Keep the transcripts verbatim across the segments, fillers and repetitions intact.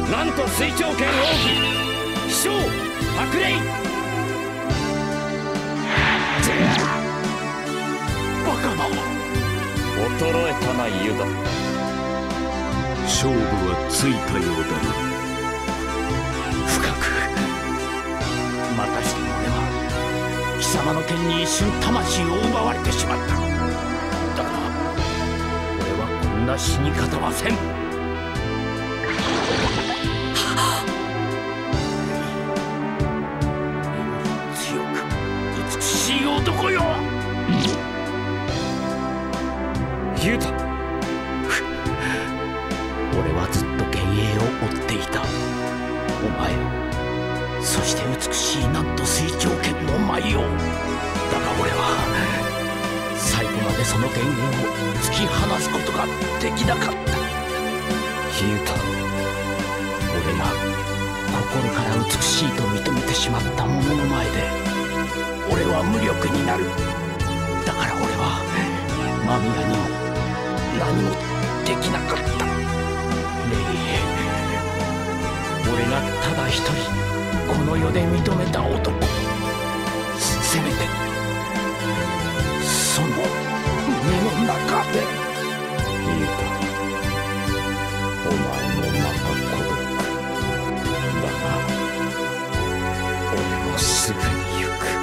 なんと水長剣王妃飛翔白麗。 バカな。 衰えたなユダ。 勝負はついたようだな。 深く。またしても俺は貴様の剣に一瞬魂を奪われてしまった。だが俺はこんな死に方はせん。強く美しい男よ。 ユダ。 俺はずっと幻影を追っていた。お前を、そして美しいなんと水長剣の舞を。だが俺は最後までその幻影を突き放すことができなかった。 ユダ。 俺が心から美しいと認めてしまった者の前で俺は無力になる。だから俺は間宮にも何もできなかった。レイ、俺がただ一人この世で認めた男。せめてその胸の中で。 ユダ、お前もまた孤独だが、俺もすぐに行く。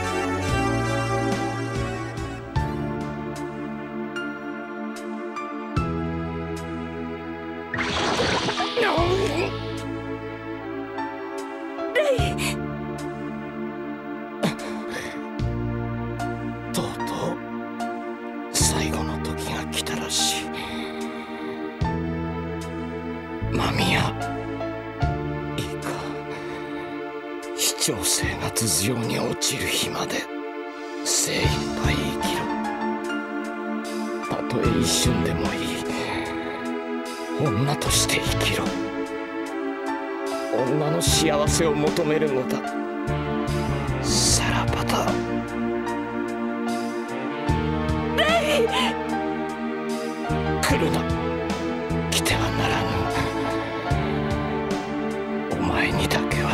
とうとう最後の時が来たらしい。間宮、いいか、視聴性が頭上に落ちる日まで精一杯生きろ。たとえ一瞬でもいい、女として生きろ。女の幸せを求めるのだ。さらばだ。レイ！来るな。来てはならぬ。お前にだけは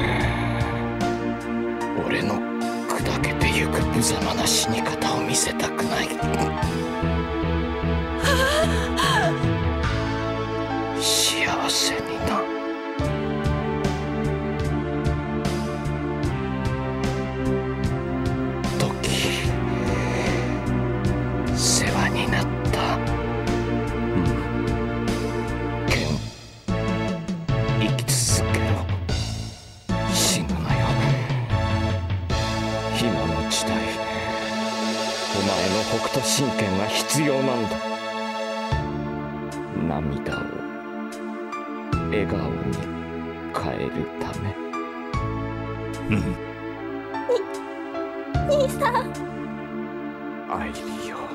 俺の砕けてゆく無様な死に方を見せたくない。幸せにな。時、世話になった。うん。剣、生き続けろ。死ぬなよ。今の時代、お前の北斗神拳が必要なんだ。涙を笑顔に変えるため。 うん。 に兄さん。 愛理よ、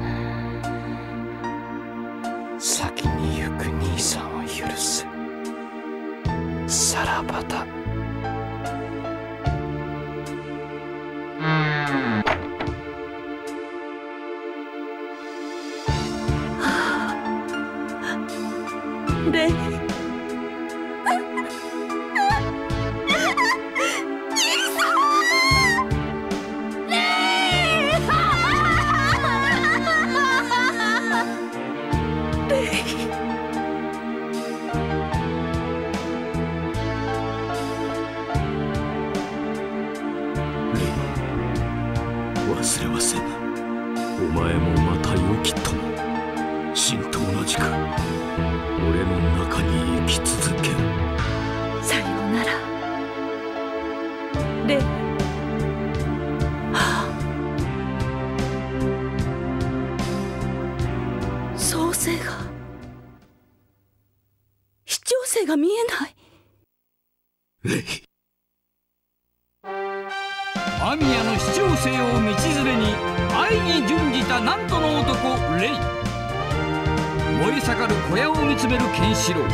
先に行く兄さんを許せ。さらばだ。 レイ。 忘れはせぬ。お前もまたよき友、真と同じく俺の中に生き続ける。 さようならレイ。はあ、創世が視聴性が見えない。 レイ、 間宮の視聴性を道連れに愛に準じたなんとの男レイ。燃え盛る小屋を見つめるケンシロウ。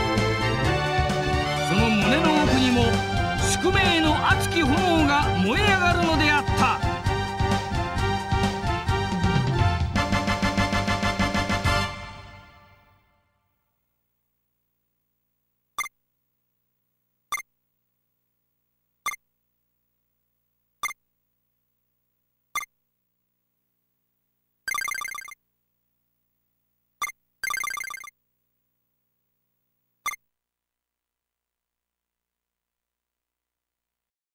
その胸の奥にも宿命の熱き炎が燃え上がるのであった。